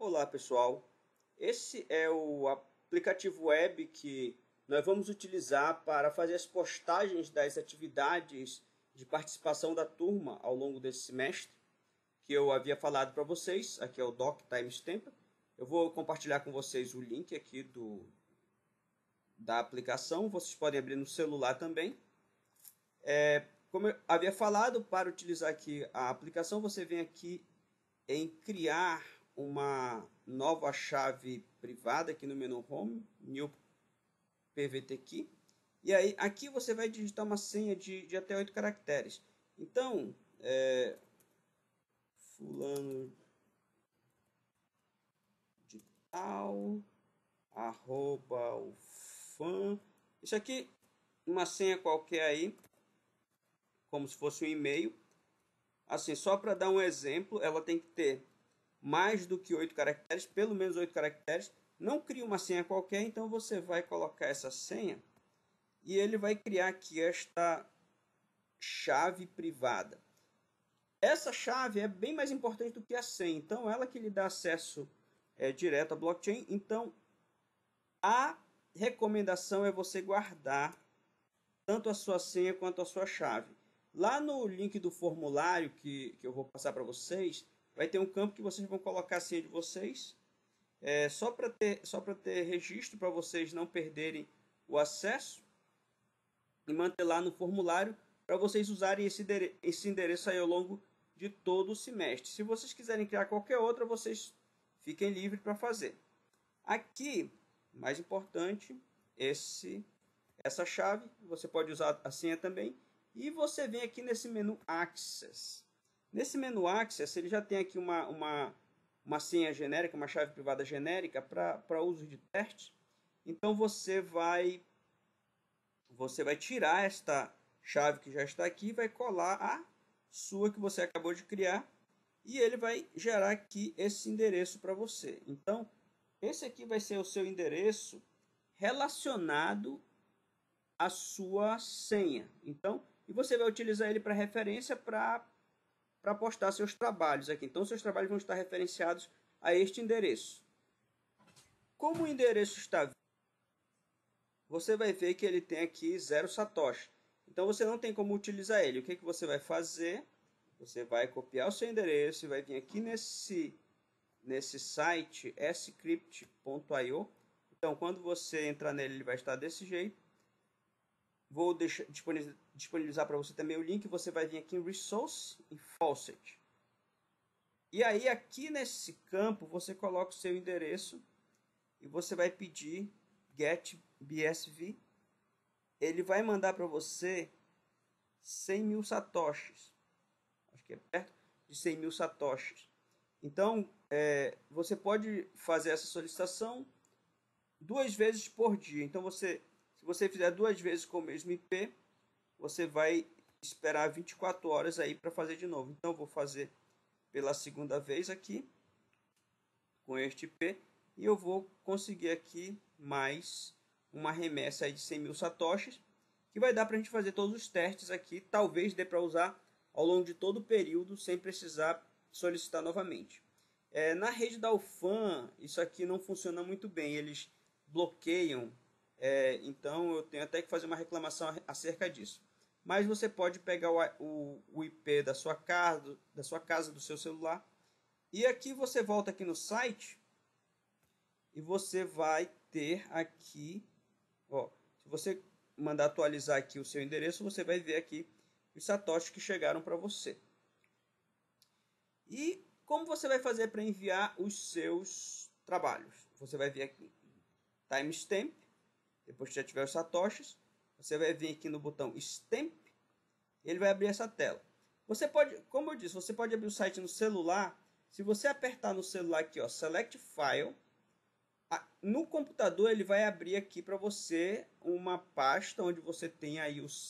Olá pessoal, esse é o aplicativo web que nós vamos utilizar para fazer as postagens das atividades de participação da turma ao longo desse semestre, que eu havia falado para vocês. Aqui é o Doc Timestamp. Eu vou compartilhar com vocês o link aqui da aplicação, vocês podem abrir no celular também. Como eu havia falado, para utilizar aqui a aplicação, você vem aqui em criar uma nova chave privada aqui no menu Home, New PVT Key. E aí aqui você vai digitar uma senha de até 8 caracteres. Então, fulano de tal, arroba ufam. Isso aqui, uma senha qualquer aí, como se fosse um e-mail. Assim, só para dar um exemplo, ela tem que ter mais do que 8 caracteres, pelo menos 8 caracteres. Não cria uma senha qualquer, então você vai colocar essa senha e ele vai criar aqui esta chave privada. Essa chave é bem mais importante do que a senha, então ela que lhe dá acesso direto à blockchain. Então a recomendação é você guardar tanto a sua senha quanto a sua chave. Lá no link do formulário que eu vou passar para vocês, vai ter um campo que vocês vão colocar a senha de vocês, só para ter registro, para vocês não perderem o acesso, e manter lá no formulário para vocês usarem esse endereço aí ao longo de todo o semestre. Se vocês quiserem criar qualquer outra, vocês fiquem livres para fazer. Aqui, mais importante, essa chave, você pode usar a senha também, e você vem aqui nesse menu Access. Nesse menu Access, ele já tem aqui uma senha genérica, uma chave privada genérica para uso de teste. Então você vai tirar esta chave que já está aqui, vai colar a sua que você acabou de criar, e ele vai gerar aqui esse endereço para você. Então, esse aqui vai ser o seu endereço relacionado à sua senha. Então, e você vai utilizar ele para referência para postar seus trabalhos aqui. Então, seus trabalhos vão estar referenciados a este endereço. Como o endereço está, você vai ver que ele tem aqui 0 satoshi. Então, você não tem como utilizar ele. O que você vai fazer? Você vai copiar o seu endereço e vai vir aqui nesse site scrypt.io. Então, quando você entrar nele, ele vai estar desse jeito. Vou disponibilizar para você também o link. Você vai vir aqui em Resource e Faucet. E aí, aqui nesse campo, você coloca o seu endereço e você vai pedir Get BSV. Ele vai mandar para você 100 mil satoshis. Acho que é perto de 100 mil satoshis. Então, você pode fazer essa solicitação 2 vezes por dia. Então, se você fizer 2 vezes com o mesmo IP, você vai esperar 24 horas aí para fazer de novo. Então, eu vou fazer pela segunda vez aqui, com este IP, e eu vou conseguir aqui mais uma remessa aí de 100 mil satoshis, que vai dar para a gente fazer todos os testes aqui. Talvez dê para usar ao longo de todo o período, sem precisar solicitar novamente. Na rede da UFAM, isso aqui não funciona muito bem, eles bloqueiam. Então eu tenho até que fazer uma reclamação acerca disso. Mas você pode pegar o IP da sua casa, do seu celular. E aqui você volta aqui no site e você vai ter aqui, se você mandar atualizar aqui o seu endereço, você vai ver aqui os satoshis que chegaram para você. E como você vai fazer para enviar os seus trabalhos? Você vai vir aqui Timestamp. Depois que já tiver os satoshis, você vai vir aqui no botão Stamp, e ele vai abrir essa tela. Você pode, como eu disse, você pode abrir o site no celular. Se você apertar no celular aqui, Select File, no computador ele vai abrir aqui para você uma pasta onde você tem aí os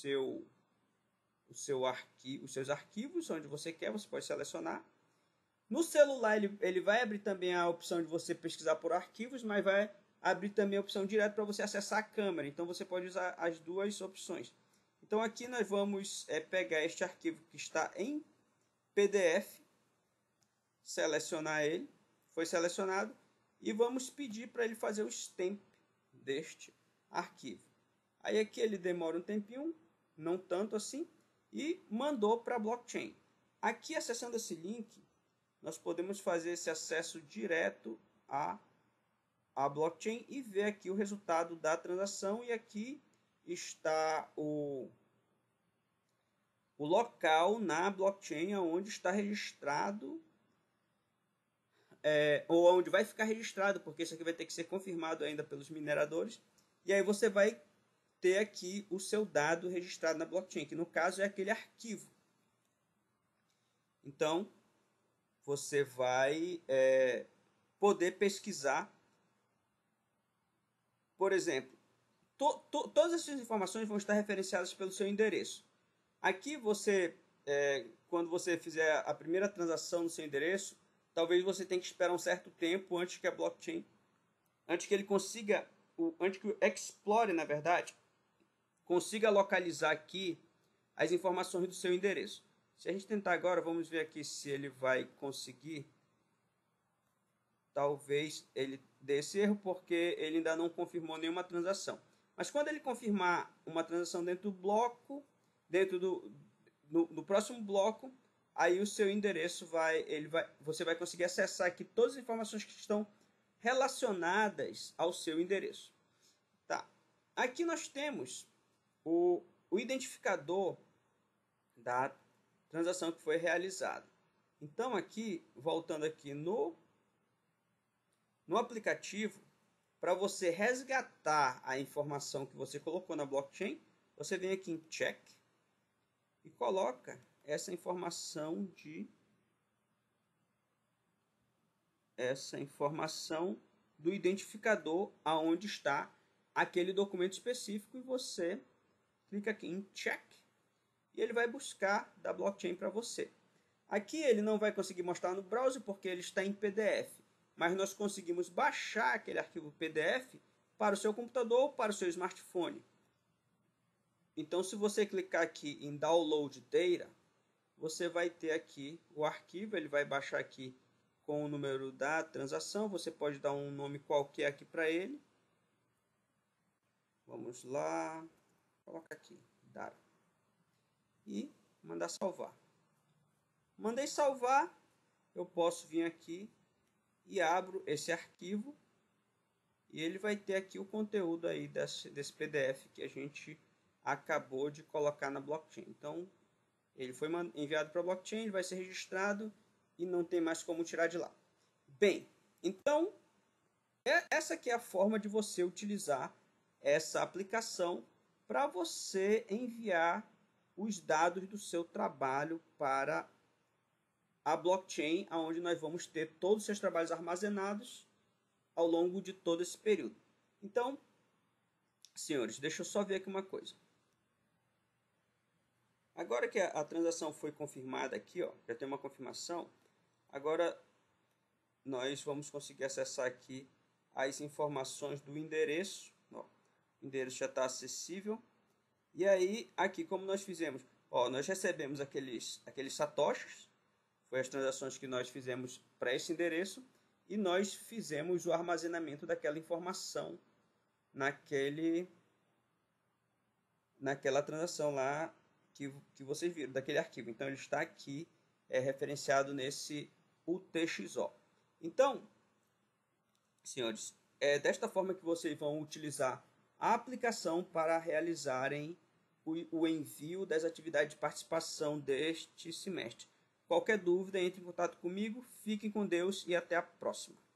seus arquivos, onde você quer, você pode selecionar. No celular ele vai abrir também a opção de você pesquisar por arquivos, mas vai abrir também a opção direta para você acessar a câmera. Então você pode usar as duas opções. Então aqui nós vamos pegar este arquivo que está em PDF, selecionar ele, foi selecionado e vamos pedir para ele fazer o stamp deste arquivo. Aí aqui ele demora um tempinho, não tanto assim, e mandou para a blockchain. Aqui, acessando esse link, nós podemos fazer esse acesso direto à blockchain e ver aqui o resultado da transação. E aqui está o local na blockchain onde está registrado, ou onde vai ficar registrado, porque isso aqui vai ter que ser confirmado ainda pelos mineradores. E aí você vai ter aqui o seu dado registrado na blockchain, que no caso é aquele arquivo. Então, você vai poder pesquisar, por exemplo, todas essas informações vão estar referenciadas pelo seu endereço. Aqui você, quando você fizer a primeira transação no seu endereço, talvez você tenha que esperar um certo tempo antes que a blockchain, antes que ele consiga, antes que o Explorer, na verdade, consiga localizar aqui as informações do seu endereço. Se a gente tentar agora, vamos ver aqui se ele vai conseguir. Talvez ele dê esse erro porque ele ainda não confirmou nenhuma transação. Mas quando ele confirmar uma transação dentro do bloco, no próximo bloco, aí o seu endereço você vai conseguir acessar aqui todas as informações que estão relacionadas ao seu endereço. Tá. Aqui nós temos o identificador da transação que foi realizada. Então aqui, voltando aqui no aplicativo, para você resgatar a informação que você colocou na blockchain, você vem aqui em check e coloca essa informação do identificador aonde está aquele documento específico, e você clica aqui em check e ele vai buscar da blockchain para você. Aqui ele não vai conseguir mostrar no browser porque ele está em PDF, mas nós conseguimos baixar aquele arquivo PDF para o seu computador ou para o seu smartphone. Então, se você clicar aqui em Download Data, você vai ter aqui o arquivo, ele vai baixar aqui com o número da transação. Você pode dar um nome qualquer aqui para ele. Vamos lá, coloca aqui, data, e mandar salvar. Mandei salvar, eu posso vir aqui e abro esse arquivo e ele vai ter aqui o conteúdo aí desse PDF que a gente acabou de colocar na blockchain. Então, ele foi enviado para a blockchain, ele vai ser registrado e não tem mais como tirar de lá. Bem, então, essa aqui é a forma de você utilizar essa aplicação para você enviar os dados do seu trabalho para a blockchain, onde nós vamos ter todos os seus trabalhos armazenados ao longo de todo esse período. Então, senhores, deixa eu só ver aqui uma coisa. Agora que a transação foi confirmada aqui, ó, já tem uma confirmação, agora nós vamos conseguir acessar aqui as informações do endereço. Ó, o endereço já está acessível. E aí, aqui como nós fizemos, ó, nós recebemos aqueles satoshis, foi as transações que nós fizemos para esse endereço, e nós fizemos o armazenamento daquela informação naquela transação lá que vocês viram, daquele arquivo. Então, ele está aqui referenciado nesse UTXO. Então, senhores, é desta forma que vocês vão utilizar a aplicação para realizarem o envio das atividades de participação deste semestre. Qualquer dúvida, entre em contato comigo. Fiquem com Deus e até a próxima.